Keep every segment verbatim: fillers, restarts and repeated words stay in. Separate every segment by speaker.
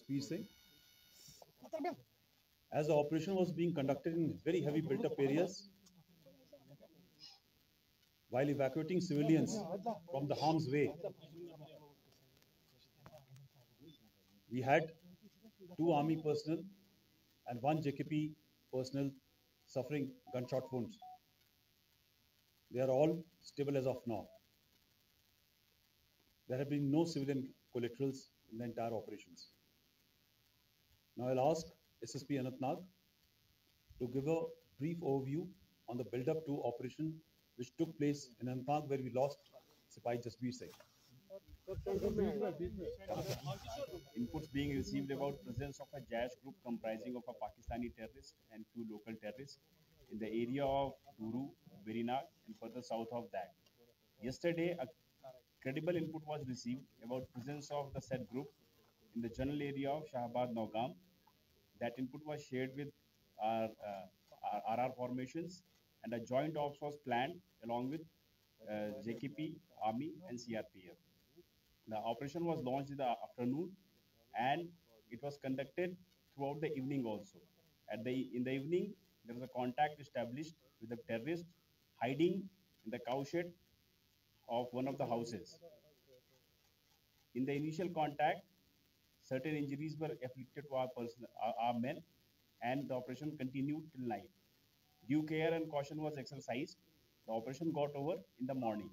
Speaker 1: Jaspeer Singh. As the operation was being conducted in very heavy built-up areas, while evacuating civilians from the harm's way, we had two army personnel and one J K P personnel suffering gunshot wounds. They are all stable as of now. There have been no civilian collaterals in the entire operations. Now I'll ask S S P Anantnag to give a brief overview on the build-up to operation which took place in Anantnag, where we lost Sipahi Jasbir Singh.
Speaker 2: Inputs being received about presence of a Jaish group comprising of a Pakistani terrorist and two local terrorists in the area of Duru, Verinag, and further south of that. Yesterday, a credible input was received about presence of the said group in the general area of Shahabad Naugam. That input was shared with our, uh, our R R formations, and a joint ops was planned along with uh, J K P, Army, and C R P F. The operation was launched in the afternoon, and it was conducted throughout the evening also. At the in the evening, there was a contact established with the terrorist hiding in the cowshed of one of the houses. In the initial contact, certain injuries were afflicted to our, person, our, our men, and the operation continued till night. Due care and caution was exercised. The operation got over in the morning.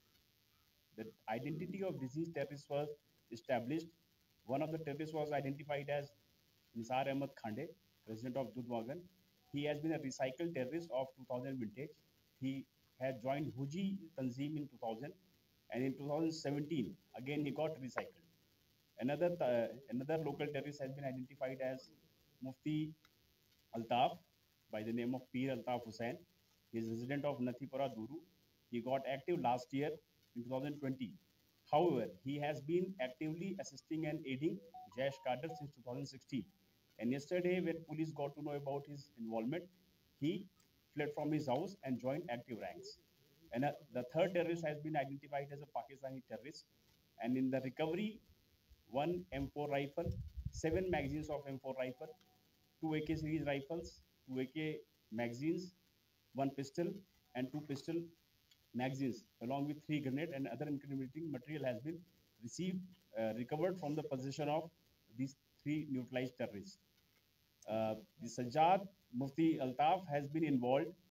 Speaker 2: The identity of deceased terrorists was established. One of the terrorists was identified as Nisar Ahmed Khande, resident of Dudwagan. He has been a recycled terrorist of two thousand vintage. He had joined Huji Tanzim in two thousand, and in two thousand seventeen, again he got recycled. Another, uh, another local terrorist has been identified as Mufti Altaf by the name of Peer Altaf Hussain. He is resident of Nathipura, Duru. He got active last year in two thousand twenty. However, he has been actively assisting and aiding Jaish cadre since two thousand sixteen. And yesterday, when police got to know about his involvement, he fled from his house and joined active ranks. And uh, the third terrorist has been identified as a Pakistani terrorist. And in the recovery, one M four rifle, seven magazines of M four rifle, two A K series rifles, two A K magazines, one pistol, and two pistol magazines, along with three grenades and other incriminating material has been received, uh, recovered from the possession of these three neutralized terrorists. Uh, the Sajjad Mufti Altaf has been involved